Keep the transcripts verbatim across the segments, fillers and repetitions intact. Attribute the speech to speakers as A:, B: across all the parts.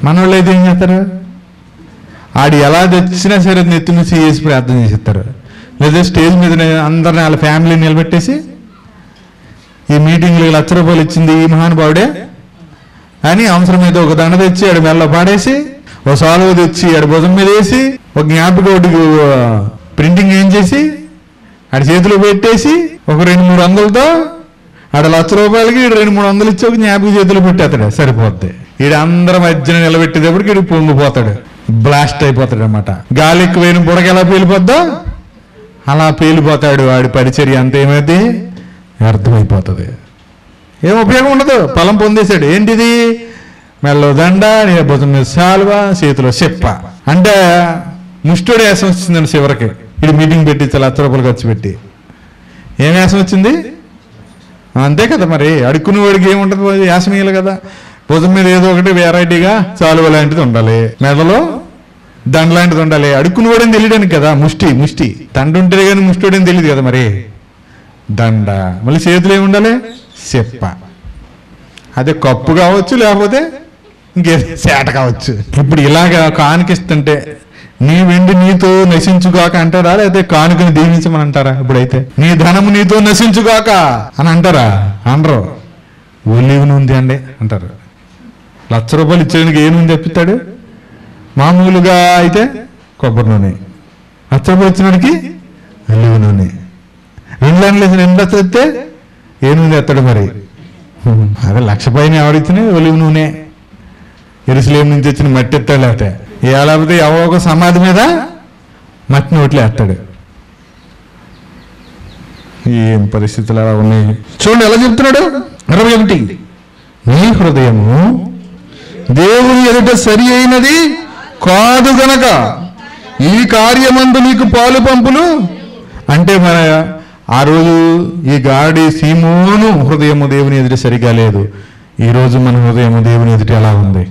A: మనోళ్ళు అయితే ఏం చేస్తారు? ఆడు ఎలా తెచ్చినా సరే నెత్తి నుంచి చేసి ప్రార్థన చేసేస్తారు. లేదా స్టేజ్ మీద అందరిని వాళ్ళ ఫ్యామిలీని నిలబెట్టేసి ఈ మీటింగ్లో లక్ష రూపాయలు ఇచ్చింది ఈ మహానుభావుడే అని అవసరమైతే ఒక దండ తెచ్చి ఆడు మెల్ల పాడేసి, ఒక సాలువ తెచ్చి ఆడు భుజం మీద వేసి, ఒక జ్ఞాపకోటికి ప్రింటింగ్ ఏం చేసి ఆడి చేతిలో పెట్టేసి ఒక రెండు మూడు వందలతో ఆడ లక్ష రూపాయలకి రెండు మూడు వందలు ఇచ్చి ఒక జ్ఞాపక చేతిలో పెట్టేస్తాడు, సరిపోద్ది. ఈడు అందరి మధ్యన నిలబెట్టేటప్పటికి ఈడు పొంగిపోతాడు, బ్లాస్ట్ అయిపోతాడు అనమాట. గాలి ఎక్కువైన బుడగ ఎలా పేలిపోద్దో అలా పేలిపోతాడు. వాడి పరిచర్య అంత ఏమైంది? అర్థమైపోతుంది. ఏం ఉపయోగం ఉండదు. ఫలం పొందేశాడు. ఏంటిది? మెల్లో దండ, భుజం మీద సాల్వ, చేతిలో చెప్ప. అంటే ముష్టుడు వేసం వచ్చిందండి చివరికి. ఇది మీటింగ్ పెట్టి లక్ష రూపాయలు ఖర్చు పెట్టి ఏం వేసం వచ్చింది? అంతే కదా మరి. అడుక్కునే వాడికి ఏముంటుంది? వేసం వేయాలి కదా. భుజం మీద ఏదో ఒకటి వెరైటీగా సాలువ లాంటిది ఉండాలి, మెడలో దండ లాంటిది ఉండాలి. అడుక్కునేవాడని తెలియడానికి కదా ముష్టి. ముష్టి తండ్రి ఉంటే కానీ ముష్టివాడని తెలియదు కదా మరి. దండ, మళ్ళీ చేతులు ఏమి ఉండాలి? చెప్ప. అదే కప్పు కావచ్చు, లేకపోతే ఇంకేది సేట కావచ్చు. ఇప్పుడు ఇలాగా కానుకిస్తుంటే నీ వెండి నీతో నశించుగాక అంటారా, లేకపోతే కానుకని దీవించమని అంటారా? ఇప్పుడైతే నీ ధనము నీతో నశించుగాక అని అంటారా? అనరు. ఒలివ్ నూనె అండి అంటారు. లక్ష రూపాయలు ఇచ్చేందుకు ఏ నూనె తెప్పిస్తాడు? మామూలుగా అయితే కొబ్బరి నూనె. లక్ష రూపాయలు ఇచ్చినడికి ఒలివ్ నూనె. రెండు లైన్లు వేసిన రెండు లక్షలు ఎత్తే ఏ నూనె ఎత్తాడు మరి? అదే లక్ష పైన ఎవరిచ్చిన ఒలివ్ నూనె. ఎరుసలేం నుంచి వచ్చిన మట్టి ఎత్తాడు, లేకపోతే ఏ లేకపోతే ఎవరో ఒక సమాధి మీద మట్టి నోట్లు వేస్తాడు. ఏం పరిస్థితులు అలా ఉన్నాయి చూడండి. ఎలా చెప్తున్నాడు? ఇరవై ఒకటి నీ హృదయము దేవుని ఎదుట సరి అయినది కాదు గనక ఈ కార్యమందు నీకు పాలు పంపులు. అంటే మన ఆ రోజు ఈ గాడి సీమోను హృదయము దేవుని ఎదుట సరిగా లేదు. ఈరోజు మన హృదయము దేవుని ఎదుట ఎలా ఉంది?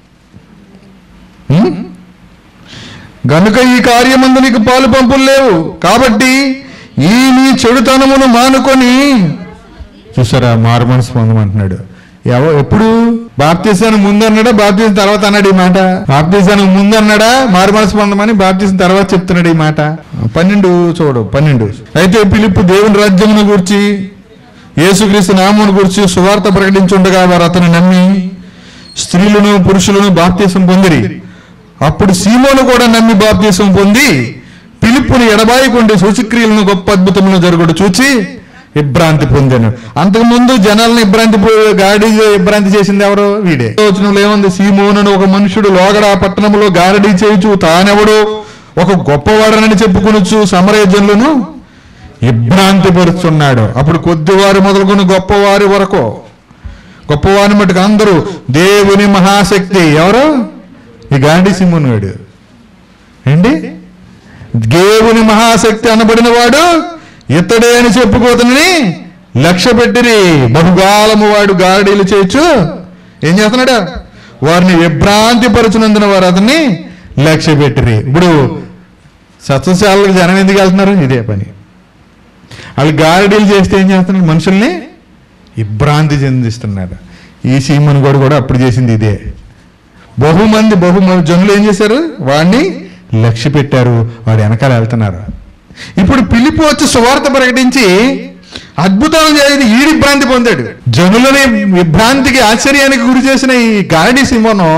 A: గనుక ఈ కార్యమందు నీకు పాలు పంపులు లేవు కాబట్టి ఈ నీ చెడుతనమును మానుకొని. చూసారా, మారు మనసు పొందమంటున్నాడు. ఎవ ఎప్పుడు బాప్తీసానికి ముందు అన్నాడా, బాప్తీసం తర్వాత అన్నాడు ఈ మాట? బాప్తీసానికి ముందు అన్నాడా మారు మనసు పొందమని? బాప్తీసం తర్వాత చెప్తున్నాడు ఈ మాట. పన్నెండు చూడు, పన్నెండు. అయితే ఫిలిప్పు దేవుని రాజ్యమును గురించి యేసుక్రీస్తు నామమును గురించి సువార్త ప్రకటించుండగా వారు అతను నమ్మి స్త్రీలను పురుషులను బాప్తీసం పొందిరి. అప్పుడు సీమోను కూడా నమ్మి బాప్తీసం పొంది ఫిలిప్పుని ఎడబాయికుండి సూచక్రియలను గొప్ప అద్భుతములను జరుగుడు చూచి విభ్రాంతి పొందాను. అంతకుముందు జనాలను ఇబ్రాంతి గాడి ఇబ్రాంతి చేసింది ఎవరు? వీడే. వచనంలో ఏముంది? సీమోను ఒక మనుషుడు లోగడ పట్టణంలో గారడీ చేయుచు తానెవడో ఒక గొప్పవాడనని చెప్పుకొనొచ్చు సమరయ జనులను విభ్రాంతి పరుస్తున్నాడు. అప్పుడు కొద్దివారు మొదలుకొని గొప్పవారి వరకు, గొప్పవారిని మటుకు అందరూ దేవుని మహాశక్తి. ఎవరు? ఈ గాంధీ సింహన్ వాడు ఏంటి? దేవుని మహాశక్తి అనబడిన వాడు ఇతడే అని చెప్పుకోతనని లక్ష్య పెట్టిరి. బహుగాలము వాడు గారడీలు చేయొచ్చు ఏం చేస్తున్నాడు? వారిని విభ్రాంతి పరచునందున వారు అతన్ని లక్ష్య పెట్టిరి. ఇప్పుడు సత్సశాలకు జనం ఎందుకు వెళ్తున్నారు? ఇదే పని. వాళ్ళు గారడీలు చేస్తే ఏం చేస్తున్నారు? మనుషుల్ని విభ్రాంతి చెందిస్తున్నారు. ఈ సీమన్ గోడు కూడా అప్పుడు చేసింది ఇదే. బహుమంది బహుమంది జనులు ఏం చేశారు? వాడిని లక్ష్య పెట్టారు, వాడు వెనకాల వెళ్తున్నారు. ఇప్పుడు ఫిలిప్పు వచ్చి సువార్త ప్రకటించి అద్భుతాలు చేసి ఈ విభ్రాంతి పొందాడు. జనులని విభ్రాంతికి ఆశ్చర్యానికి గురి చేసిన ఈ గారడీ సింహను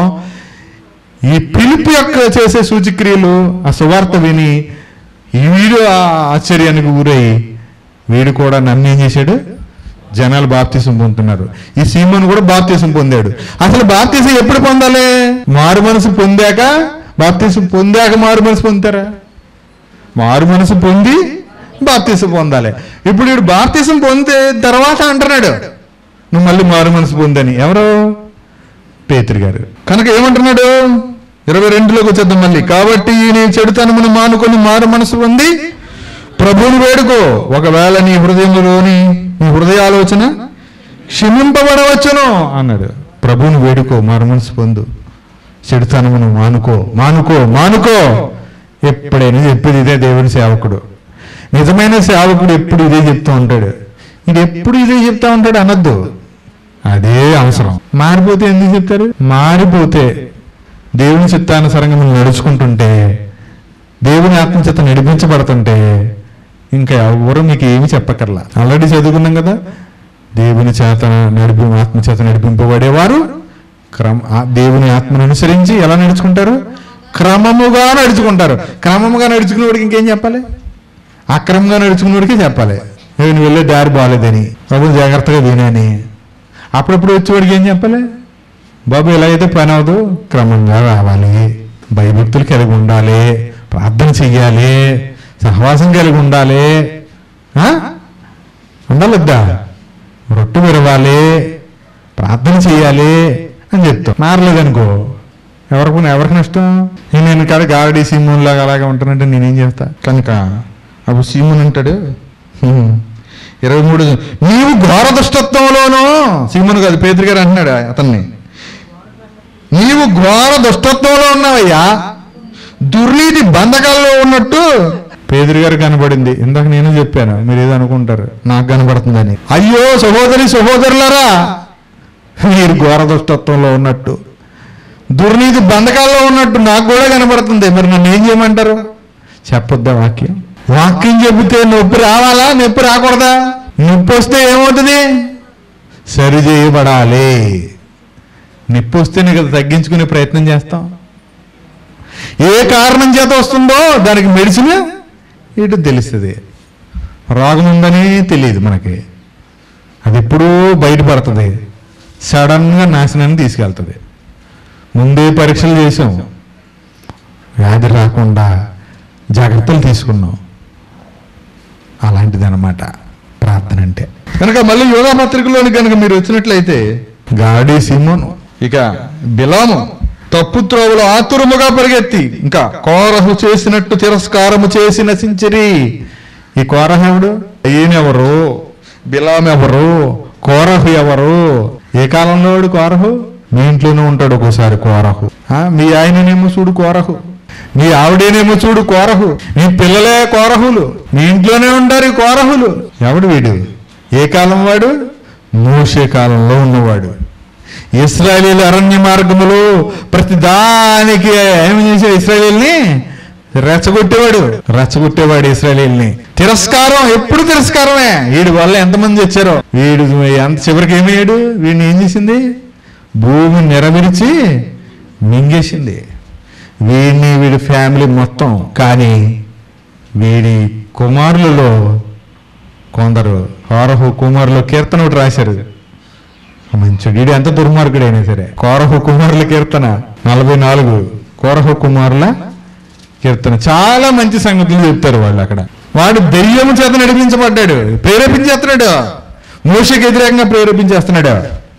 A: ఈ ఫిలిప్పు యొక్క చేసే సూచక్రియలు ఆ సువార్త విని వీడు ఆ ఆశ్చర్యానికి గురై వీడు కూడా నన్ను ఏం చేశాడు? జనాలు బాప్తీసం పొందుతున్నారు. ఈ సీమోను కూడా బాప్తీసం పొందాడు. అసలు బాప్తీసం ఎప్పుడు పొందాలి? మారు మనసు పొందాక. బాప్తీసం పొందాక మారు మనసు పొందుతారా? మారు మనసు పొంది బాప్తీసం పొందాలి. ఇప్పుడు వీడు బాప్తీసం పొందే తర్వాత అంటున్నాడు నువ్వు మళ్ళీ మారు మనసు పొందని. ఎవరు? పేతురు గారు. కనుక ఏమంటున్నాడు? ఇరవై రెండులోకి వచ్చేద్దాం మళ్ళీ. కాబట్టి నీ చెడుతనమును మానుకొని మారు మనసు పొంది ప్రభువుని వేడుకో. ఒకవేళ నీ హృదయంలోని నీ హృదయ ఆలోచన క్షమింపబడవచ్చును అన్నాడు. ప్రభువుని వేడుకో, మారు మనసు పొందు, చెడుతనమును మానుకో, మానుకో, మానుకో. ఎప్పుడైనా చెప్పేది ఇదే దేవుని సేవకుడు. నిజమైన సేవకుడు ఎప్పుడు ఇదే చెప్తూ ఉంటాడు. ఇది ఎప్పుడు ఇదే చెప్తా ఉంటాడు అనొద్దు. అదే అవసరం. మారిపోతే ఎందుకు చెప్తారు? మారిపోతే దేవుని చిత్తానుసారంగా మనం నడుచుకుంటుంటే, దేవుని ఆత్మచేత నడిపించబడుతుంటే ఇంకా ఎవరు మీకు ఏమి చెప్పక్కర్లా. ఆల్రెడీ చదువుకున్నాం కదా, దేవుని చేత నడిపి ఆత్మచేత నడిపింపబడేవారు క్రమ దేవుని ఆత్మను అనుసరించి ఎలా నడుచుకుంటారు? క్రమముగా నడుచుకుంటారు. క్రమముగా నడుచుకునేవాడికి ఇంకేం చెప్పాలి? అక్రమంగా నడుచుకునేవాడికి చెప్పాలి, నేను వెళ్ళే దారి బాగాలేదని, బాబు జాగ్రత్తగా వినని. అప్పుడప్పుడు వచ్చేవాడికి ఏం చెప్పాలి? బాబు ఇలా అయితే పని అవదు, క్రమంగా రావాలి, భయభక్తులు కలిగి ఉండాలి, ప్రార్థన చెయ్యాలి, సహవాసం కలిగి ఉండాలి, ఉండాలొద్దా, రొట్టె విరవాలి, ప్రార్థన చెయ్యాలి అని చెప్తాం. మారలేదనుకో ఎవరికి ఎవరికి నష్టం? నేను కాదు గారడి సీమోన్ లాగా అలాగే ఉంటానంటే నేనేం చేస్తా? కనుక అప్పుడు సీమోన్ అంటాడు, ఇరవై మూడు నీవు ఘోర దుష్టత్వంలోనూ, సీమోన్ కాదు పేతురు గారు అంటున్నాడు అతన్ని, నీవు ఘోర దుష్టత్వంలో ఉన్నావయ్యా, దుర్నీతి బంధకాల్లో ఉన్నట్టు. పేదరి గారు కనబడింది, ఇందాక నేను చెప్పాను, మీరు ఏదో అనుకుంటారు నాకు కనబడుతుందని. అయ్యో సహోదరి సహోదరులారా, మీరు ఘోర దుష్టత్వంలో ఉన్నట్టు, దుర్నీతి బంధకాల్లో ఉన్నట్టు నాకు కూడా కనబడుతుంది. మరి నన్ను ఏం చేయమంటారు? చెప్పొద్దా వాక్యం? వాక్యం చెబితే నొప్పి రావాలా, నొప్పి రాకూడదా? నొప్పి వస్తే ఏమవుతుంది? సరి చేయబడాలి. నొప్పి వస్తేనే కదా తగ్గించుకునే ప్రయత్నం చేస్తాం. ఏ కారణం చేత వస్తుందో దానికి మెడిసిన్ ఇటు తెలుస్తుంది. రోగం ఉందని తెలియదు మనకి, అది ఎప్పుడూ బయటపడుతుంది, సడన్గా నాశనాన్ని తీసుకెళ్తుంది. ముందే పరీక్షలు చేసాం, వ్యాధి రాకుండా జాగ్రత్తలు తీసుకున్నాం. అలాంటిది అన్నమాట ప్రార్థన అంటే. కనుక మళ్ళీ యోగా పత్రికలోని కనుక మీరు వచ్చినట్లయితే, గాడి సీమోను, ఇక బిలాము తప్పు త్రోవలో ఆతురముగా పరిగెత్తి, ఇంకా కోరహు చేసినట్టు తిరస్కారము చేసి నశించిరి. ఈ కోరహు ఎవడు? ఈయనెవరు? బిలాము ఎవరు? కోరహు ఎవరు? ఏ కాలంలో వాడు కోరహు? మీ ఇంట్లోనే ఉంటాడు ఒక్కోసారి కోరహు. మీ ఆయననేమో చూడు కోరహు, మీ ఆవిడేనేమో చూడు కోరహు, మీ పిల్లలే కోరహులు, మీ ఇంట్లోనే ఉంటారు కోరహులు. ఎవడు వీడు? ఏ కాలం వాడు? మోషే కాలంలో ఉన్నవాడు. ఇశ్రాయేలీయుల అరణ్య మార్గములో ప్రతి దానికి ఏమి చేశాడు? ఇశ్రాయేలీయుల్ని రెచ్చగొట్టేవాడు రెచ్చగొట్టేవాడు ఇశ్రాయేలీయుల్ని. తిరస్కారం, ఎప్పుడు తిరస్కారమే. వీడి వల్ల ఎంతమంది వచ్చారో. వీడు ఎంత చివరికి ఏమయ్యాడు? వీడిని ఏం చేసింది? భూమి నెరవేర్చి మింగేసింది వీడిని, వీడి ఫ్యామిలీ మొత్తం. కానీ వీడి కుమారులలో కొందరు, కోరహు కుమారులు కీర్తన ఒకటి రాశారు, మంచి వీడు ఎంత దుర్మార్గుడైనా సరే. కోరహు కుమారుల కీర్తన నలభై నాలుగు కోరహు కుమారుల కీర్తన, చాలా మంచి సంగతులు చెప్తారు వాళ్ళు అక్కడ. వాడు దెయ్యము చేత నడిపించబడ్డాడు, ప్రేరేపించేస్తున్నాడు, మోషకి వ్యతిరేకంగా ప్రేరేపించేస్తున్నాడు,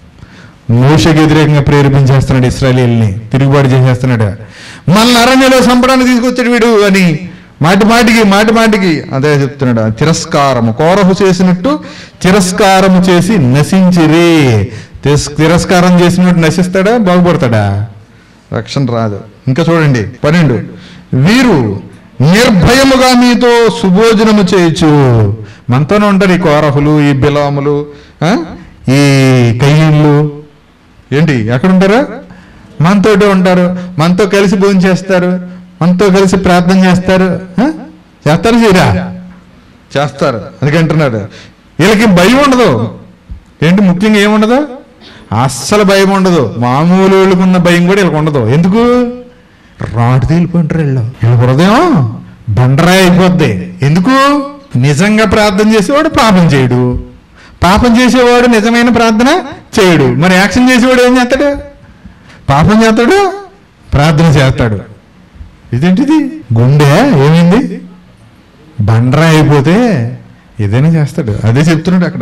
A: మోషకి వ్యతిరేకంగా ప్రేరేపించేస్తున్నాడు, ఇశ్రాయేలీయుల్ని తిరుగుబాటు చేసేస్తున్నాడు. మన అరణ్యలో సంపడానికి తీసుకొచ్చాడు వీడు అని మాటి మాటికి మాటి మాటికి అదే చెప్తున్నాడు. తిరస్కారము, కోరహు చేసినట్టు తిరస్కారము చేసి నశించిరి. తిరస్కారం చేసినట్టు నశిస్తాడా? బాగుపడతాడా? రక్షణ రాదు. ఇంకా చూడండి పన్నెండు, వీరు నిర్భయముగా మీతో సుభోజనము చేయొచ్చు. మనతోనే ఉంటారు ఈ కోరహులు, ఈ బిలాములు, ఈ కయ్యిళ్ళు. ఏంటి ఎక్కడుంటారా? మనతోటే ఉంటారు, మనతో కలిసి భోజనం చేస్తారు, మనతో కలిసి ప్రార్థన చేస్తారు. చేస్తారు చేయరా? చేస్తారు. అందుకంటున్నాడు వీళ్ళకి భయం ఉండదు. ఏంటి ముఖ్యంగా ఏముండదు? అస్సలు భయం ఉండదు. మామూలు వాళ్ళకు ఉన్న భయం కూడా వీళ్ళకి ఉండదు. ఎందుకు? రాటు తేలిపోయింటారు వీళ్ళు. వీళ్ళ హృదయం బండరాయి అయిపోద్ది. ఎందుకు? నిజంగా ప్రార్థన చేసేవాడు పాపం చేయడు, పాపం చేసేవాడు నిజమైన ప్రార్థన చేయడు. మరి యాక్షన్ చేసేవాడు ఏం చేస్తాడు? పాపం చేస్తాడు, ప్రార్థన చేస్తాడు. ఇదేంటిది? గుండె ఏమైంది? బండరా అయిపోతే ఏదైనా చేస్తాడు. అదే చెప్తున్నాడు అక్కడ.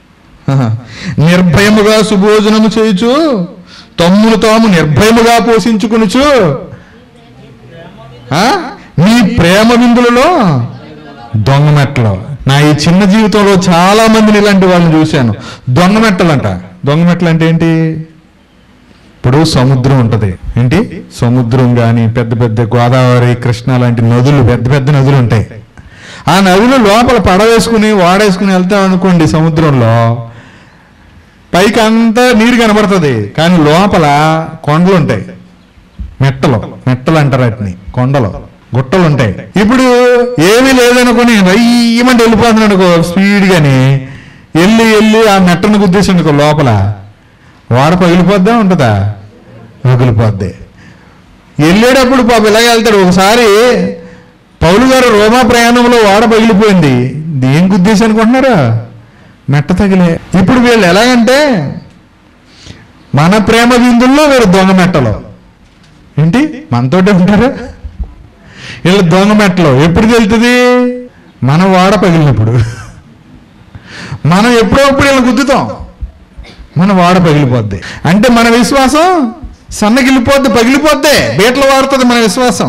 A: నిర్భయముగా సుభోజనము చేయుచు, తమ్మును తాము నిర్భయముగా పోషించుకునుచు, నీ ప్రేమ విందులలో దొంగమెట్టలు. నా ఈ చిన్న జీవితంలో చాలా మందిని ఇలాంటి వాళ్ళని చూశాను. దొంగమెట్టలంట. దొంగమెట్టలు అంటే ఏంటి? ఇప్పుడు సముద్రం ఉంటుంది, ఏంటి సముద్రం కానీ పెద్ద పెద్ద గోదావరి, కృష్ణ లాంటి నదులు, పెద్ద పెద్ద నదులు ఉంటాయి. ఆ నదులు లోపల పడవేసుకుని వాడేసుకుని వెళ్తాం అనుకోండి, సముద్రంలో పైకి అంతా నీరు కనబడుతుంది, కానీ లోపల కొండలు ఉంటాయి. మెట్టలు మెట్టలు అంటారు వాటిని, కొండలు గుట్టలు ఉంటాయి. ఇప్పుడు ఏమీ లేదనుకుని రయ్యమంటే వెళ్ళిపోతున్నాడు అనుకో స్పీడ్గాని, వెళ్ళి వెళ్ళి ఆ మెట్టను గుద్దేసిండుకో లోపల వాడ పగిలిపోద్దా ఉంటుందా? పగిలిపోద్ది. వెళ్ళేటప్పుడు పాప ఇలాగ వెళ్తాడు. ఒకసారి పౌలు గారు రోమా ప్రయాణంలో వాడ పగిలిపోయింది. దేని గుద్దేసి అనుకుంటున్నారా? మెట్ట తగిలే. ఇప్పుడు వీళ్ళు ఎలాగంటే మన ప్రేమ విందుల్లో వీరు దొంగ మెట్టలు. ఏంటి మనతోటే ఉంటారు వీళ్ళు దొంగ మెట్టలు. ఎప్పుడు తెలుస్తుంది? మన వాడ పగిలినప్పుడు. మనం ఎప్పుడో ఎప్పుడు వీళ్ళని గుద్దుతాం, మన వాడ పగిలిపోద్ది. అంటే మన విశ్వాసం సన్నగిలిపోద్ది, పగిలిపోద్ది, బీటలు వాడుతుంది మన విశ్వాసం.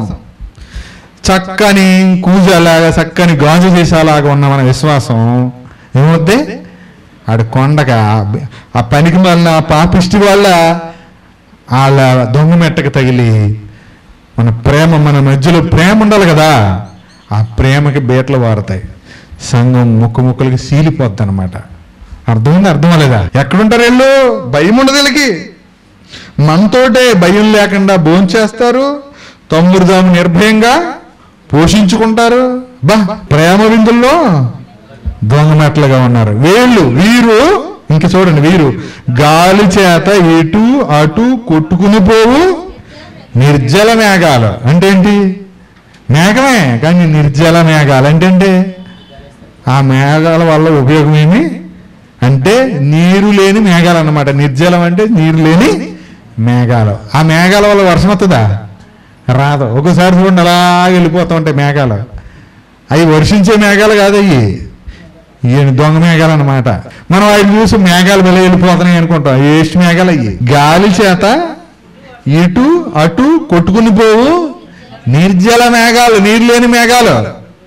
A: చక్కని కూజలాగా చక్కని గాజు చేసేలాగా ఉన్న మన విశ్వాసం ఏమవుద్ది? ఆడు కొండగా ఆ పనికి వల్ల పాపిష్టి వల్ల వాళ్ళ దొంగ మెట్టకు తగిలి మన ప్రేమ, మన మధ్యలో ప్రేమ ఉండాలి కదా, ఆ ప్రేమకి బీటలు వారుతాయి. సంఘం ముక్కు ముక్కలకి సీలిపోద్ది అనమాట. అర్థమైంది? అర్థం లేదా? ఎక్కడుంటారు వీళ్ళు? భయం ఉండదు వీళ్ళకి. మనతోటే భయం లేకుండా భోంచేస్తారు, తమ్ముడు దాము నిర్భయంగా పోషించుకుంటారు. బా ప్రేమ విందుల్లో దొంగ మెట్లుగా ఉన్నారు వీళ్ళు. వీరు ఇంక చూడండి, వీరు గాలి చేత ఇటు అటు కొట్టుకుని పోవు నిర్జల మేఘాలు. అంటే ఏంటి? మేఘమే కానీ నిర్జల మేఘాలు అంటే ఏంటి? ఆ మేఘాల వల్ల ఉపయోగం ఏమి అంటే నీరు లేని మేఘాలు అన్నమాట. నిర్జలం అంటే నీరు లేని మేఘాలు. ఆ మేఘాల వల్ల వర్షం వస్తుందా? రాదు. ఒకసారి చూడండి అలా వెళ్ళిపోతూ ఉంటాయి మేఘాలు. అవి వర్షించే మేఘాలు కాదు, అవి ఈయన దొంగ మేఘాలు అన్నమాట. మనం అవి చూసి మేఘాలు వెళ్ళి వెళ్ళిపోతున్నాయి అనుకుంటాం. ఏస్ట్ మేఘాలు అయ్యి. గాలి చేత ఇటు అటు కొట్టుకుని పోవు నిర్జల మేఘాలు, నీరు లేని మేఘాలు.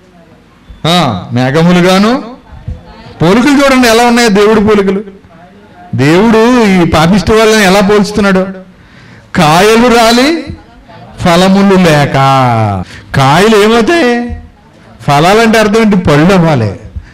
A: మేఘములుగాను. పోలికలు చూడండి ఎలా ఉన్నాయో దేవుడు పోలికలు. దేవుడు ఈ పాపిష్టి వాళ్ళని ఎలా పోల్చుతున్నాడు? కాయలు రాలి ఫలములు లేక. కాయలు ఏమవుతాయి? ఫలాలంటే అర్థం ఏంటి? పళ్ళు అవ్వాలి.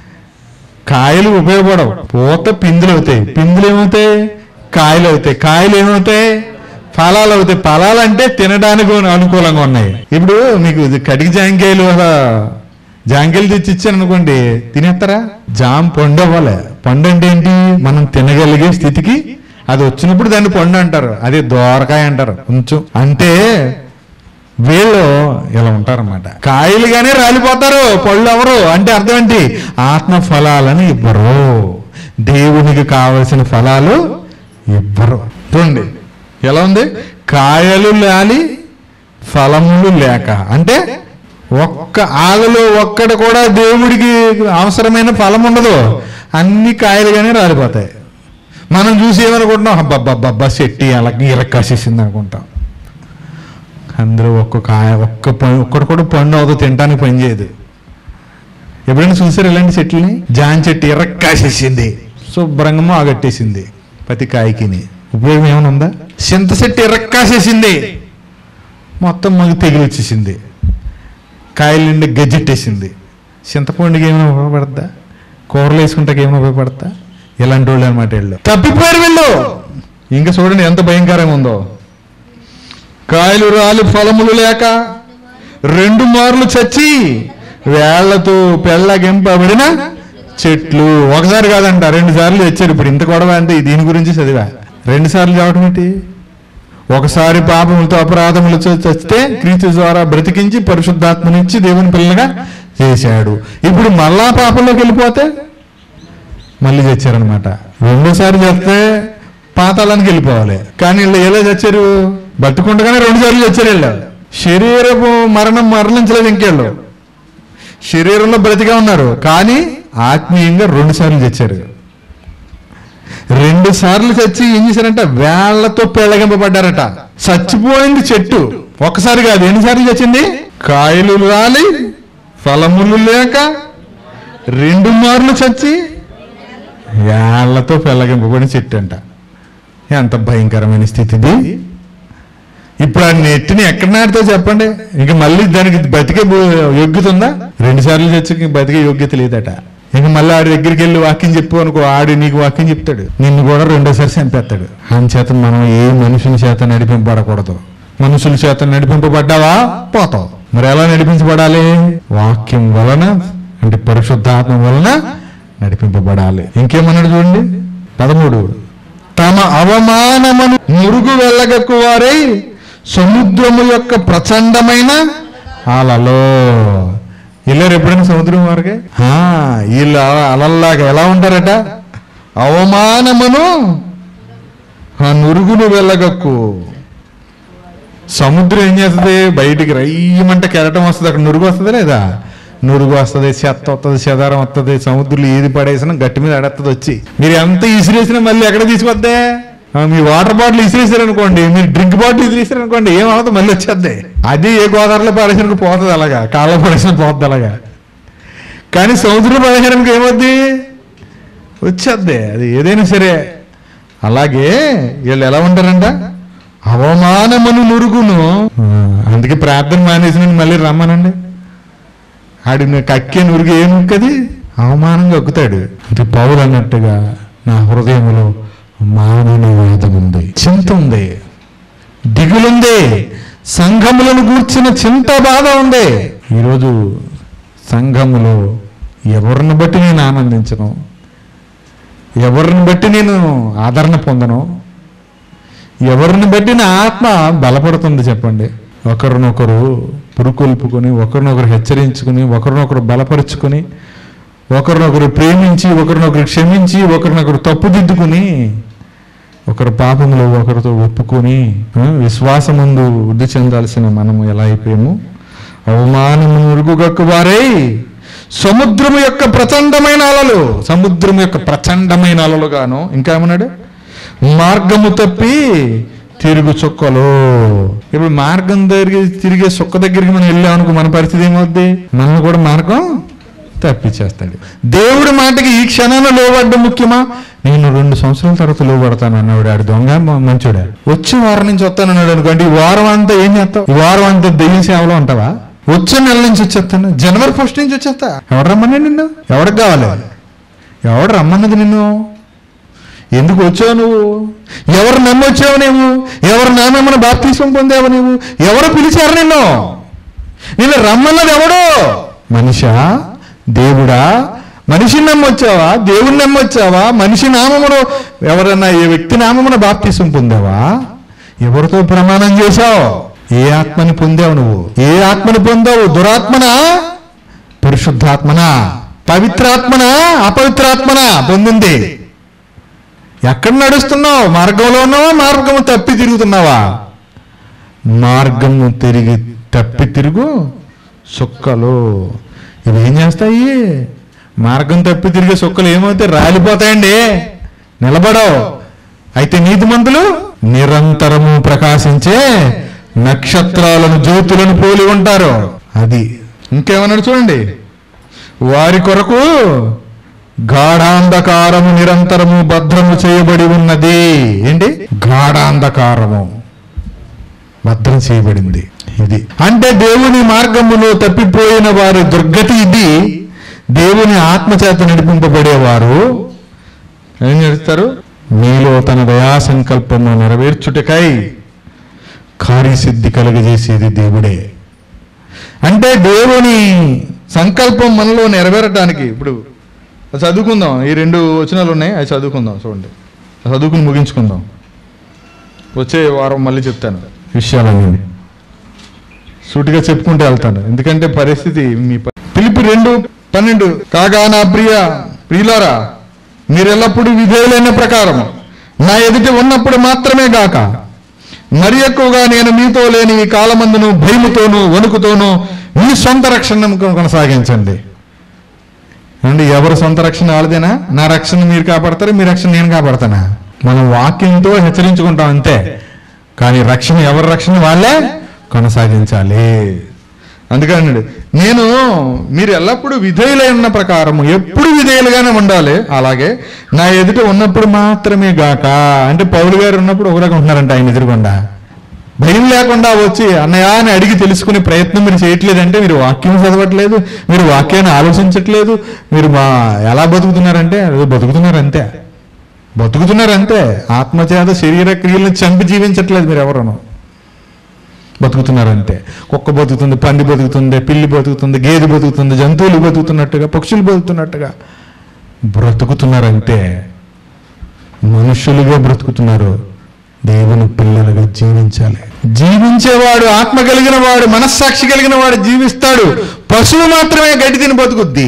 A: కాయలు ఉపయోగపడవు. పూత పిందులు అవుతాయి, పిందులు ఏమవుతాయి? కాయలు అవుతాయి, కాయలు ఏమవుతాయి? ఫలాలు అవుతాయి. ఫలాలు అంటే తినడానికి అనుకూలంగా ఉన్నాయి. ఇప్పుడు మీకు కడిగి జాంకాయలు అలా జాంకాయలు తెచ్చి ఇచ్చాను అనుకోండి, తినేస్తారా? జామ్ పండు అవ్వాలి. పండు అంటే ఏంటి? మనం తినగలిగే స్థితికి అది వచ్చినప్పుడు దాన్ని పండు అంటారు. అదే దోరకాయ అంటారు. కొంచెం అంటే వీళ్ళు ఇలా ఉంటారన్నమాట. కాయలుగానే రాలిపోతారు, పళ్ళు ఎవరు అంటే అర్థం ఏంటి? ఆత్మ ఫలాలను ఇవ్వరు, దేవునికి కావలసిన ఫలాలు ఇవ్వరు. చూడండి ఎలా ఉంది? కాయలు లాలి ఫలములు లేక. అంటే ఒక్క ఆగలో ఒక్కటి కూడా దేవుడికి అవసరమైన ఫలం ఉండదు, అన్ని కాయలుగానే రాలిపోతాయి. మనం చూసి ఏమనుకుంటున్నాం? అబ్బబ్బబ్బబ్బా చెట్టి అలా ఇరక్కాసేసింది అనుకుంటాం. అందులో ఒక్క కాయ ఒక్క పండు ఒక్కటి కూడా పండు అవుతుంది, తినడానికి పని చేయదు. ఎప్పుడైనా చూసారు ఇలాంటి చెట్లని? జాన్ చెట్టు ఇరక్కాసేసింది, శుభ్రంగా ఆగట్టేసింది, ప్రతి కాయకిని ఉపయోగం ఏమైనా ఉందా? చింత చెట్టు ఇరక్కాసేసింది, మొత్తం మగి తెగిలి వచ్చేసింది, కాయల నుండి గజ్జెట్టేసింది. చింతపండుకి ఏమైనా ఉపయోగపడతా? కూరలు వేసుకుంటాకి ఏమైనా ఉపయోగపడతా? ఇలాంటి వాళ్ళు అనమాట వీళ్ళు. తప్పిపోయారు వీళ్ళు. ఇంకా చూడండి ఎంత భయంకరంగా ఉందో. కాయలు రాలి ఫలములు లేక రెండు మార్లు చచ్చి వేళ్లతో పెళ్ళగింపబడిన చెట్లు. ఒకసారి కాదంట, రెండు సార్లు తెచ్చారు. ఇప్పుడు ఇంత గొడవ అంటే దీని గురించి చదివా. రెండు సార్లు చావటం ఏంటి? ఒకసారి పాపములతో అపరాధములతో చస్తే క్రీస్తు ద్వారా బ్రతికించి పరిశుద్ధాత్మనిచ్చి దేవుని పిల్లగా చేశాడు. ఇప్పుడు మళ్ళా పాపంలోకి వెళ్ళిపోతే మళ్ళీ చచ్చారనమాట. రెండోసారి చేస్తే పాతాళానికి వెళ్ళిపోవాలి. కానీ వీళ్ళు ఎలా చచ్చారు? బతుకుండగానే రెండు సార్లు చచ్చారు వీళ్ళు. శరీరపు మరణం మరణించలేదు ఇంకేళ్ళు, శరీరంలో బ్రతిగా ఉన్నారు, కానీ ఆత్మీయంగా రెండు సార్లు చచ్చారు. రెండు సార్లు చచ్చి ఏం చేశారంట? వేళ్లతో పెళ్ళగింపబడ్డారట. చచ్చిపోయింది చెట్టు ఒకసారి కాదు, ఎన్నిసార్లు చచ్చింది? కాయలు రాలి ఫలములు లేక రెండు మార్లు చచ్చి వేళ్లతో పెళ్ళగింపబడిన చెట్టు అంట. ఎంత భయంకరమైన స్థితిది. ఇప్పుడు ఆ నెట్టిని ఎక్కడ నాటితో చెప్పండి? ఇంక మళ్ళీ దానికి బతికే యోగ్యత ఉందా? రెండు సార్లు చచ్చి బతికే యోగ్యత లేదట. ఇంక మళ్ళీ ఆడి దగ్గరికి వెళ్ళి వాక్యం చెప్పు అనుకో, ఆడి నీకు వాక్యం చెప్తాడు, నిన్ను కూడా రెండోసారి చంపేస్తాడు. అని చేత మనం ఏ మనుషుని చేత నడిపింపబడకూడదు. మనుషుల చేత నడిపింపబడ్డావా? పోతావు. మరి ఎలా నడిపించబడాలి? వాక్యం వలన, అంటే పరిశుద్ధాత్మ వలన నడిపింపబడాలి. ఇంకేమన్నాడు చూడండి, పదమూడు. తమ అవమానమును మురుగు వెళ్ళగక్కు వారై సముద్రము యొక్క ప్రచండమైన అలలో. వెళ్ళారు ఎప్పుడైనా సముద్రం వారికి? వీళ్ళు అలల్లాగా ఎలా ఉంటారట? అవమానమును ఆ నురుగును వెళ్ళగక్కు. సముద్రం ఏం చేస్తుంది? బయటికి రయ్యమంటే కెరటం వస్తుంది, అక్కడ నురుగు వస్తుంది లేదా? నురుగు వస్తుంది, చెత్త వస్తుంది, చెదారం వస్తుంది. సముద్రంలో ఏది పడేసినా గట్టి మీద అడత్తది వచ్చి. మీరు ఎంత ఇసిరేసినా మళ్ళీ ఎక్కడ తీసుకొద్దే? మీ వాటర్ బాటిల్ ఇసిరేసారనుకోండి, మీరు డ్రింక్ బాటిల్ ఇసిరేసారనుకోండి, ఏమవుతుంది? మళ్ళీ వచ్చేద్ది. అది ఏ గోదావరిలో పడేసానికి పోతుంది అలాగా, కాళ్ళలో పడేసిన పోతుంది అలాగా. కానీ సముద్రంలో పడేసానికి ఏమవుద్ది? వచ్చేద్ది. అది ఏదైనా సరే. అలాగే వీళ్ళు ఎలా ఉంటారంట? అవమానమును నురుగును. అందుకే ప్రార్థన మానేసిన మళ్ళీ రమ్మనండి. ఆడి కక్కే నురుగు ఏముక్కది? అవమానంగా కక్కుతాడు. అంటే పౌలు అన్నట్టుగా నా హృదయంలో మానవవాదం ఉంది, చింత ఉంది, దిగులుంది, సంఘములను గూర్చిన చింత బాధ ఉంది. ఈరోజు సంఘములో ఎవరిని బట్టి నేను ఆనందించను, ఎవరిని బట్టి నేను ఆదరణ పొందను, ఎవరిని బట్టి నా ఆత్మ బలపడుతుంది చెప్పండి? ఒకరినొకరు పురుకొల్పుకొని, ఒకరినొకరు హెచ్చరించుకుని, ఒకరినొకరు బలపరుచుకొని, ఒకరినొకరు ప్రేమించి, ఒకరినొకరు క్షమించి, ఒకరినొకరు తప్పుదిద్దుకుని, ఒకరు పాపములు ఒకరితో ఒప్పుకొని విశ్వాసమందు వృద్ధి చెందాల్సిన మనము ఎలా అయిపోయాము? అవమానము నురుగుగక్కు వారై సముద్రము యొక్క ప్రచండమైన అలలు. సముద్రము యొక్క ప్రచండమైన అలలు గాను. ఇంకా ఏమన్నాడు? మార్గము తప్పి తిరుగు చుక్కలు. ఇప్పుడు మార్గం దగ్గరికి తిరిగే చుక్క దగ్గరికి మనం వెళ్ళామనుకో, మన పరిస్థితి ఏమవుద్ది? మనం కూడా మార్గం తప్పించేస్తాడు. దేవుడి మాటకి ఈ క్షణాన్ని లోబడ్డం ముఖ్యమా? నేను రెండు సంవత్సరాల తర్వాత లోబడతాను అన్నాడు. ఆడు దొంగ మంచోడా? వచ్చే వారం నుంచి వస్తానన్నాడు అనుకోండి, ఈ వారం అంతా ఏం చేస్తావు? ఈ వారం అంతా దెయ్యం సేవలో ఉంటావా? వచ్చే నెల నుంచి వచ్చేస్తాను, జనవరి ఫస్ట్ నుంచి వచ్చేస్తా. ఎవడు రమ్మన్నాడు నిన్ను? ఎవరికి కావాలి? ఎవడు రమ్మన్నది నిన్ను? ఎందుకు వచ్చావు నువ్వు? ఎవరు నమ్మొచ్చావు నువ్వు? ఎవరు నామేమన్నా బాప్తిసం పొందావు నువ్వు? ఎవరు పిలిచారు నిన్ను? నిన్ను రమ్మన్నది ఎవడు? మనిషా? దేవుడా? మనిషిని నమ్మొచ్చావా? దేవుని నమ్మొచ్చావా? మనిషి నామమును, ఎవరన్నా ఏ వ్యక్తి నామమున బాప్తిసం పొందావా? ఎవరితో ప్రమాణం చేశావు? ఏ ఆత్మని పొందావు నువ్వు? ఏ ఆత్మని పొందావు? దురాత్మనా, పరిశుద్ధాత్మనా, పవిత్రాత్మనా, అపవిత్రాత్మనా పొందింది? ఎక్కడ నడుస్తున్నావు? మార్గంలో ఉన్నావా? మార్గము తప్పి తిరుగుతున్నావా? మార్గము తిరిగి తప్పి తిరుగు సుక్కలు. ఇవి ఏం చేస్తాయి? మార్గం తప్పి తిరిగే సుక్కలు ఏమవుతాయి? రాలిపోతాయండి, నిలబడవు. అయితే నీతిమంతులు నిరంతరము ప్రకాశించే నక్షత్రాలను, జ్యోతులను పోలి ఉంటారు. అది ఇంకేమన్నాడు చూడండి, వారి కొరకు గాఢాంధకారము నిరంతరము భద్రము చేయబడి ఉన్నది. ఏంటి? గాఢాంధకారము భద్రం చేయబడింది. ఇది అంటే దేవుని మార్గములో తప్పిపోయిన వారి దుర్గతి ఇది. దేవుని ఆత్మచేత నడిపింపబడేవారు ఏం చేస్తారు? మీలో తన దయా సంకల్పము నెరవేర్చుటకై కార్యసిద్ధి కలుగజేసేది దేవుడే. అంటే దేవుని సంకల్పం మనలో నెరవేరటానికి ఇప్పుడు చదువుకుందాం. ఈ రెండు వచనాలు ఉన్నాయి, అవి చదువుకుందాం. చూడండి, చదువుకుని ముగించుకుందాం. వచ్చే వారం మళ్ళీ చెప్తాను విషయాలన్నీ, సూటిగా చెప్పుకుంటూ వెళ్తాను. ఎందుకంటే పరిస్థితి మీ ఫిలిప్పీ రెండు పన్నెండు. కాగా నా ప్రియ ప్రియులారా, మీరెల్లప్పుడూ విధేయులైన ప్రకారం నా ఎదుట ఉన్నప్పుడు మాత్రమే గాక మరి ఎక్కువగా నేను మీతో లేని ఈ కాలమందును భయముతోనూ వణుకుతోనూ మీ సొంత రక్షణ కొనసాగించండి. అండి, ఎవరు సొంత రక్షణ వాళ్ళదేనా? నా రక్షణ మీరు కాపాడతారు, మీ రక్షణ నేను కాపాడతానా? మనం వాక్యంతో హెచ్చరించుకుంటాం అంతే, కానీ రక్షణ ఎవరి రక్షణ వాళ్ళే కొనసాగించాలి. అందుకని నేను మీరు ఎల్లప్పుడూ విధేయులై ఉన్న ప్రకారము ఎప్పుడు విధేయులుగానే ఉండాలి. అలాగే నా ఎదుట ఉన్నప్పుడు మాత్రమే గాక. అంటే పౌలు గారు ఉన్నప్పుడు ఒక రకం ఉంటున్నారంట, ఆయన ఎదురుకుండా భయం లేకుండా వచ్చి అన్నయ్య అని అడిగి తెలుసుకునే ప్రయత్నం మీరు చేయట్లేదంటే మీరు వాక్యం చదవట్లేదు, మీరు వాక్యాన్ని ఆలోచించట్లేదు. మీరు మా ఎలా బతుకుతున్నారంటే బతుకుతున్నారంతే బతుకుతున్నారంతే ఆత్మచేత శరీర క్రియలను చంపి జీవించట్లేదు మీరు ఎవరును. బతుకుతున్నారంతే. కుక్క బతుకుతుంది, పంది బతుకుతుంది, పిల్లి బతుకుతుంది, గేదె బతుకుతుంది, జంతువులు బతుకుతున్నట్టుగా, పక్షులు బతుకుతున్నట్టుగా బ్రతుకుతున్నారంతే. మనుషులుగా బ్రతుకుతున్నారు. దేవుని పిల్లలుగా జీవించాలి. జీవించేవాడు, ఆత్మ కలిగిన వాడు, మనస్సాక్షి కలిగిన వాడు జీవిస్తాడు. పశువు మాత్రమే గడ్డి తిని బతుకుద్ది.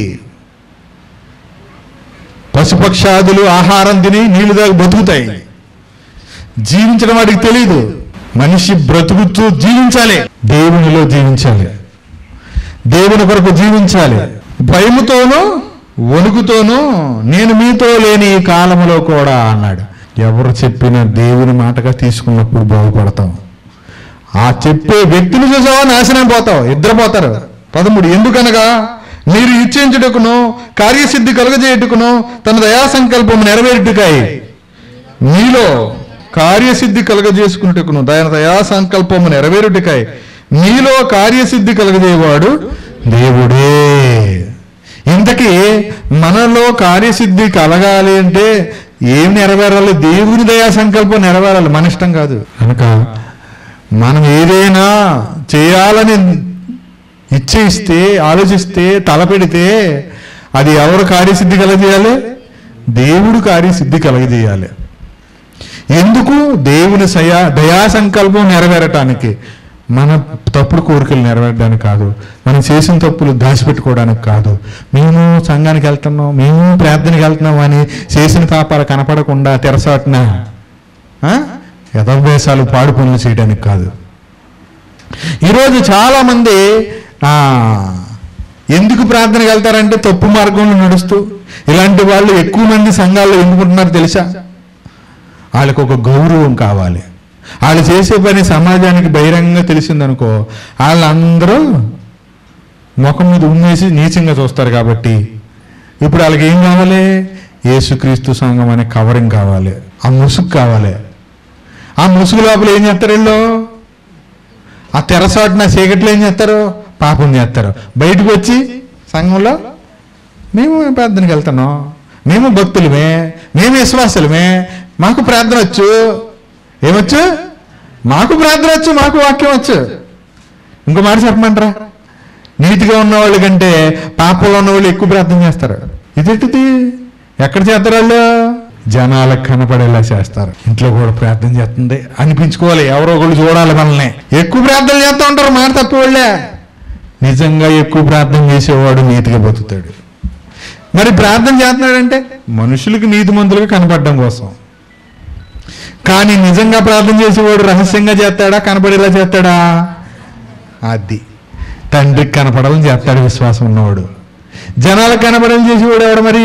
A: పశుపక్షాదులు ఆహారం తిని నీళ్లు దాకా బతుకుతాయి. జీవించడం వాడికి తెలియదు. మనిషి బ్రతుకుతూ జీవించాలి. దేవునిలో జీవించాలి. దేవుని కొరకు జీవించాలి. భయముతోనూ వణుకుతోనూ నేను మీతో లేని ఈ కాలంలో కూడా అన్నాడు. ఎవరు చెప్పినా దేవుని మాటగా తీసుకున్నప్పుడు బాగుపడతాం. ఆ చెప్పే వ్యక్తిని చూసావా నాశనం పోతావు, ఇద్దరు పోతారు. పదమూడు, ఎందుకనగా మీరు ఇచ్చించుటకును కార్యసిద్ధి కలుగజేయుటకును తన దయా సంకల్పము నెరవేరుటకాయి మీలో కార్యసిద్ధి కలుగజేసుకున్నటకును దయన దయా సంకల్పము నెరవేరుటకాయి మీలో కార్యసిద్ధి కలుగజేవాడు దేవుడే. ఇంతకీ మనలో కార్యసిద్ధి కలగాలి అంటే ఏం నెరవేరాలి? దేవుని దయా సంకల్పం నెరవేరాలి, మన ఇష్టం కాదు. కనుక మనం ఏదైనా చేయాలని ఇచ్చేస్తే, ఆలోచిస్తే, తలపెడితే అది ఎవరు కార్యసిద్ధి కలగజేయాలి? దేవుడు కార్యసిద్ధి కలగజేయాలి. ఎందుకు? దేవుని సయా దయా సంకల్పం నెరవేరటానికి. మన తప్పుడు కోరికలు నెరవేరడానికి కాదు, మనం చేసిన తప్పులు దాచిపెట్టుకోవడానికి కాదు. మేము సంఘానికి వెళ్తున్నాం, మేము ప్రార్థనకి వెళ్తున్నాం అని చేసిన పాపాలు కనపడకుండా తెరసాటున యథాభ్యాసాలు పాడు పనులు చేయడానికి కాదు. ఈరోజు చాలామంది ఎందుకు ప్రార్థనకి వెళ్తారంటే తప్పు మార్గంలో నడుస్తూ. ఇలాంటి వాళ్ళు ఎక్కువ మంది సంఘాల్లో ఎందుకుంటున్నారు తెలుసా? వాళ్ళకు ఒక గౌరవం కావాలి. వాళ్ళు చేసే పని సమాజానికి బహిరంగంగా తెలిసిందనుకో, వాళ్ళందరూ ముఖం మీద ఉమ్మేసి నీచంగా చూస్తారు. కాబట్టి ఇప్పుడు వాళ్ళకి ఏం కావాలి? యేసుక్రీస్తు సంఘం అనే కవరింగ్ కావాలి, ఆ ముసుగు కావాలి. ఆ ముసుగు లోపల ఏం చేస్తారు? వీళ్ళు ఆ తెరసాటున చీకట్లో ఏం చేస్తారు? పాపం చేస్తారు. బయటకు వచ్చి సంఘంలో మేము ప్రార్థనకి వెళ్తున్నాం, మేము భక్తులమే, మేము విశ్వాసులమే, మాకు ప్రార్థన వచ్చు. ఏమొచ్చు? మాకు ప్రార్థన వచ్చు, మాకు వాక్యం వచ్చు. ఇంకో మాట చెప్పమంటారా? నీతిగా ఉన్నవాళ్ళు కంటే పాపంలో ఉన్న వాళ్ళు ఎక్కువ ప్రార్థన చేస్తారు. ఇదేంటిది? ఎక్కడ చేస్తారు వాళ్ళు? జనాలకు కనపడేలా చేస్తారు. ఇంట్లో కూడా ప్రార్థన చేస్తుంది అనిపించుకోవాలి, ఎవరో ఒకళ్ళు చూడాలి మనల్ని. ఎక్కువ ప్రార్థన చేస్తూ ఉంటారు, మాట తప్పవాళ్ళే. నిజంగా ఎక్కువ ప్రార్థన చేసేవాడు నీతిగా బతుకుతాడు. మరి ప్రార్థన చేస్తున్నాడంటే మనుషులకు నీతిమంతులుగా కనపడడం కోసం. కానీ నిజంగా ప్రార్థన చేసేవాడు రహస్యంగా చేస్తాడా, కనపడేలా చేస్తాడా? అది తండ్రికి కనపడాలని చేస్తాడు విశ్వాసం ఉన్నవాడు. జనాలకు కనపడాలని చేసేవాడు ఎవడు మరి?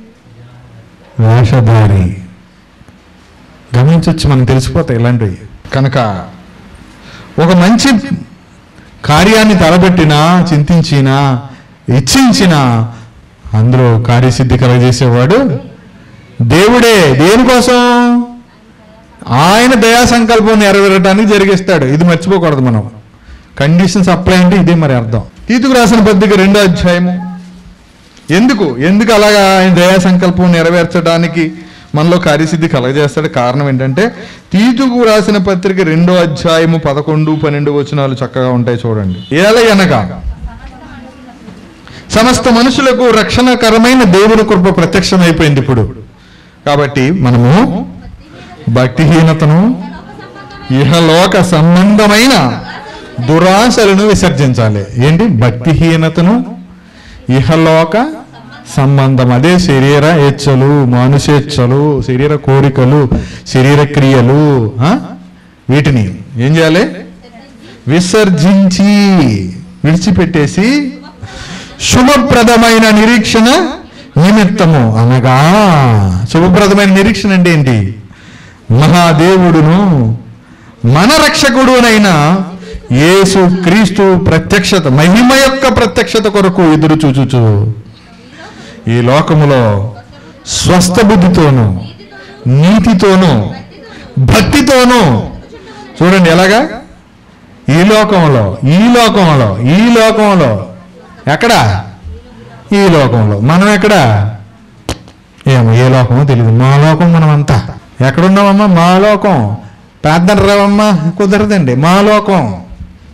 A: వేషధారి. గమనించవచ్చు, మనకు తెలిసిపోతాయి ఇలాంటివి. కనుక ఒక మంచి కార్యాన్ని తలపెట్టినా, చింతించినా, ఇచ్చించినా అందులో కార్యసిద్ధి కలగజేసేవాడు దేవుడే. దేనికోసం? ఆయన దయా సంకల్పం నెరవేరడానికి జరిగిస్తాడు. ఇది మర్చిపోకూడదు మనం. కండిషన్స్ అప్లై అంటే ఇదే మరి అర్థం. తీతుకు రాసిన పత్రిక రెండో అధ్యాయము. ఎందుకు ఎందుకు అలాగా ఆయన దయా సంకల్పం నెరవేర్చడానికి మనలో కార్యసిద్ధి కలగజేస్తాడు? కారణం ఏంటంటే తీతుకు రాసిన పత్రిక రెండో అధ్యాయము పదకొండు పన్నెండు వచనాలు చక్కగా ఉంటాయి చూడండి. ఏలయనగా సమస్త మనుషులకు రక్షణకరమైన దేవుని కృప ప్రత్యక్షమైపోయింది ఇప్పుడు. కాబట్టి మనము భక్తిహీనతను, ఇహలోక సంబంధమైన దురాశలను విసర్జించాలి. ఏంటి? భక్తిహీనతను, ఇహలోక సంబంధం, అదే శరీర ఇచ్చలు, మానుషేచ్ఛలు, శరీర కోరికలు, శరీర క్రియలు, వీటిని ఏం చేయాలి? విసర్జించి విడిచిపెట్టేసి శుభప్రదమైన నిరీక్షణ నిమిత్తము, అనగా శుభప్రదమైన నిరీక్షణ అంటే ఏంటి? మహాదేవుడును మన రక్షకుడునైన యేసు క్రీస్తు ప్రత్యక్షత, మహిమ యొక్క ప్రత్యక్షత కొరకు ఎదురు చూచుచు ఈ లోకములో స్వస్థ బుద్ధితోనూ, నీతితోనూ, భక్తితోనూ. చూడండి ఎలాగా? ఈ లోకంలో ఈ లోకంలో ఈ లోకంలో ఎక్కడ? ఈ లోకంలో. మనం ఎక్కడ? ఏమో ఏ లోకమో తెలియదు. మా లోకం మనం అంతా. ఎక్కడున్నామమ్మా? మా లోకం. ప్రార్థన రావమ్మా? కుదరదండి. మా లోకం.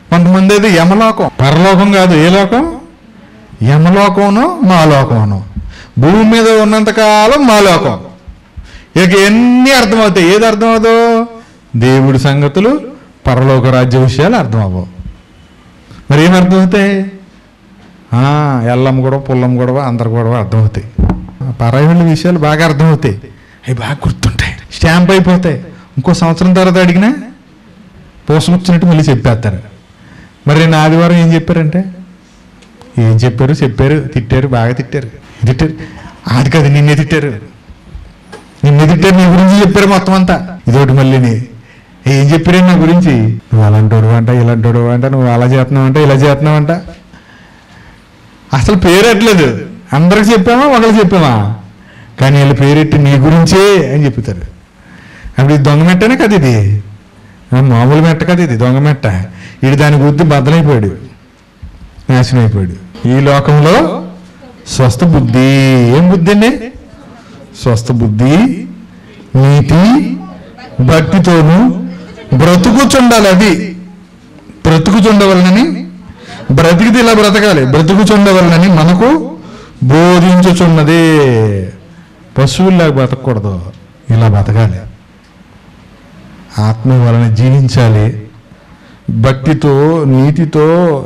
A: కొంతమంది అయితే యమలోకం, పరలోకం కాదు, ఏ లోకం? యమలోకంను మాలోకంను. భూమి మీద ఉన్నంతకాలం మాలోకం. ఇక ఎన్ని అర్థమవుతాయి. ఏది అర్థమవుతావు? దేవుడి సంగతులు, పరలోక రాజ్య విషయాలు అర్థం అవ్వవు. మరి ఏమి అర్థమవుతాయి? ఎల్లమ్మ గొడవ, పుల్లమ్మ గొడవ, అందరి గొడవ అర్థమవుతాయి. పరాయి విషయాలు బాగా అర్థమవుతాయి. అవి బాగా గుర్తుంటాయి, స్టాంప్ అయిపోతాయి. ఇంకో సంవత్సరం తర్వాత అడిగినా పోసుకొచ్చినట్టు మళ్ళీ చెప్పేస్తారు. మరి నేను ఆదివారం ఏం చెప్పారంటే, ఏం చెప్పారు చెప్పారు తిట్టారు, బాగా తిట్టారు తిట్టారు అది కాదు, నిన్నే తిట్టారు నిన్నే తిట్టారు నీ గురించి చెప్పారు మొత్తం అంతా. ఇదోటి మళ్ళీని ఏం చెప్పారు నా గురించి, నువ్వు అలాంటోడు అంట, ఇలాంటోడు అంట, నువ్వు అలా చేస్తున్నావు అంట, ఇలా చేస్తున్నావు అంట. అసలు పేరెట్లేదు, అందరికి చెప్పామా ఒకరికి చెప్పామా, కానీ వీళ్ళ పేరెట్టి నీ గురించే అని చెప్తారు. అప్పుడు ఇది దొంగ మెట్టనే కదా, ఇది మామూలు మెట్ట కదా, ఇది దొంగ మెట్ట. ఇది దాని గురించి బద్దలైపోయాడు, నాశనం అయిపోయాడు. ఈ లోకంలో స్వస్థ బుద్ధి, ఏం బుద్ధి అండి? స్వస్థ బుద్ధి, నీతి, భక్తితోనూ బ్రతుకుచుండాలి. అది బ్రతుకుచుండవలనని, బ్రతికితే ఇలా బ్రతకాలి, బ్రతుకుచుండవలనని మనకు బోధించుచున్నదే. పశువుల్లాగా బ్రతకూడదు, ఇలా బ్రతకాలి. ఆత్మ వలన జీవించాలి, భక్తితో, నీతితో,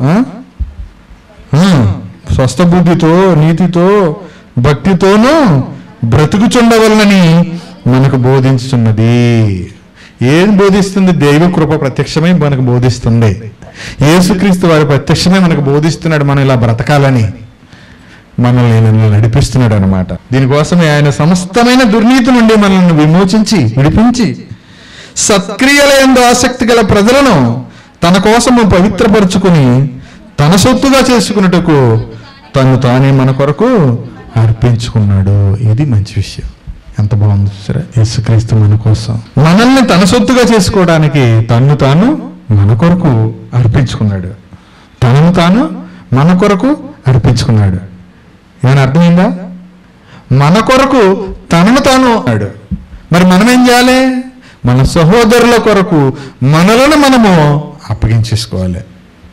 A: స్వస్థ బుద్ధితో, నీతితో, భక్తితోనూ బ్రతుకుచుండవలనని మనకు బోధించుతున్నది. ఏం బోధిస్తుంది? దైవ కృప ప్రత్యక్షమై మనకు బోధిస్తుంది. యేసుక్రీస్తు వారి ప్రత్యక్షమే మనకు బోధిస్తున్నాడు, మనం ఇలా బ్రతకాలని మనల్ని నడిపిస్తున్నాడు అనమాట. దీనికోసమే ఆయన సమస్తమైన దుర్నీతి నుండి మనల్ని విమోచించి విడిపించి సత్క్రియల యందు ఆసక్తి గల ప్రజలను తన కోసము పవిత్రపరుచుకుని తన సొత్తుగా చేసుకున్నట్టుకు తను తానే మన కొరకు అర్పించుకున్నాడు. ఇది మంచి విషయం. ఎంత బాగుంది సరే. యేసుక్రీస్తు మన కోసం మనల్ని తన సొత్తుగా చేసుకోవడానికి తను తాను మన కొరకు అర్పించుకున్నాడు. తనను తాను మన కొరకు అర్పించుకున్నాడు. ఏమైనా అర్థమైందా? మన కొరకు తనను తాను అన్నాడు. మరి మనం ఏం చేయాలి? మన సహోదరుల కొరకు మనలను మనము అప్పగించేసుకోవాలి.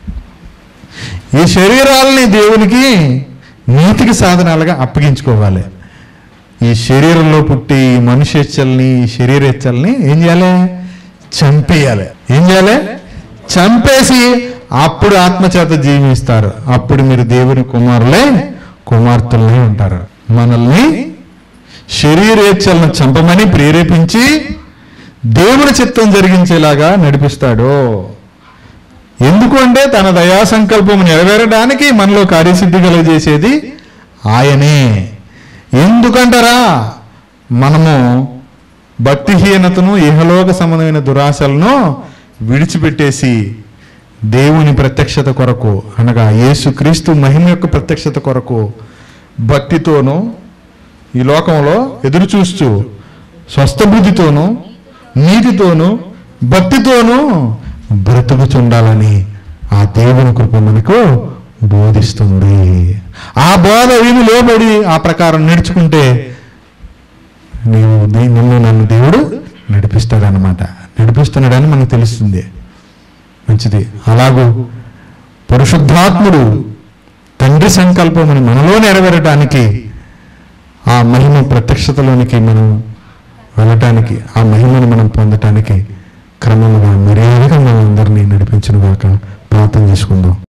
A: ఈ శరీరాలని దేవునికి నీతికి సాధనాలుగా అప్పగించుకోవాలి. ఈ శరీరంలో పుట్టి ఈ మనుష్యచ్చల్ని, ఈ శరీరెచ్చల్ని ఏం చేయాలి? చంపేయాలి. ఏం చేయాలి? చంపేసి అప్పుడు ఆత్మచేత జీవిస్తారు. అప్పుడు మీరు దేవుని కుమారులే, కుమార్తెలే ఉంటారు. మనల్ని శరీరేచ్ఛలను చంపమని ప్రేరేపించి దేవుని చిత్తం జరిగించేలాగా నడిపిస్తాడు. ఎందుకు అంటే తన దయా సంకల్పము నెరవేరడానికి మనలో కార్యసిద్ధి కలుగజేసేది ఆయనే. ఎందుకంటారా? మనము భక్తిహీనతను, ఇహలోక సంబంధమైన దురాశలను విడిచిపెట్టేసి దేవుని ప్రత్యక్షత కొరకు, అనగా యేసుక్రీస్తు మహిమ యొక్క ప్రత్యక్షత కొరకు భక్తితోనూ ఈ లోకంలో ఎదురు చూస్తూ స్వస్థ బుద్ధితోనూ, నీతితోనూ, భక్తితోనూ బ్రతుకుచుండాలని ఆ దేవుని కృప మనకు బోధిస్తుంది. ఆ బోధ వీలు లోబడి ఆ ప్రకారం నడుచుకుంటే నీవు నిన్ను నన్ను దేవుడు నడిపిస్తాడనమాట. నడిపిస్తున్నాడని మనకు తెలుస్తుంది. మంచిది. అలాగూ పరిశుద్ధాత్ముడు తండ్రి సంకల్పముని మనలో నెరవేరటానికి, ఆ మహిమ ప్రత్యక్షతలోనికి మనం వెళ్ళటానికి, ఆ మహిమను మనం పొందటానికి క్రమంగా మర్యాదగా మనం అందరినీ నడిపించును గాక. ప్రార్థన చేసుకుందాం.